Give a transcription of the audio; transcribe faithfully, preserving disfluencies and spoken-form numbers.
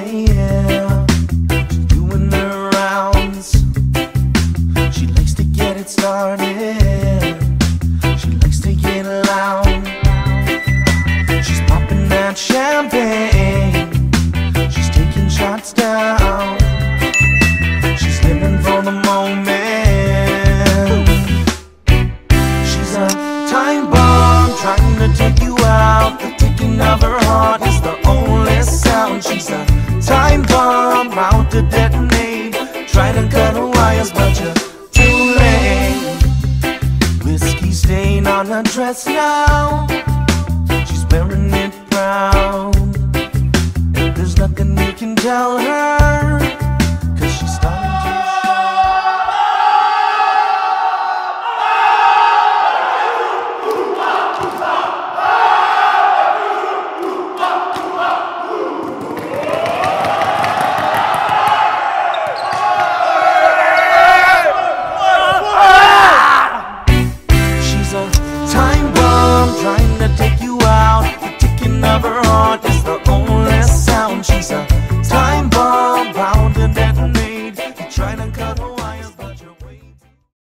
yeah. She's doing her rounds. She likes to get it started. She likes to get loud. She's popping that champagne. She's taking shots down. She's living for the moment. She's a time bomb trying to take you out. The ticking of her heart is the only sound. She's a time bomb out to detonate. Try to cut her wires but you're too late. Whiskey stain on her dress now. She's wearing it proud. And there's nothing you can tell her, 'cause she's starting to trying to take you out. The ticking of her heart is the only sound. She's a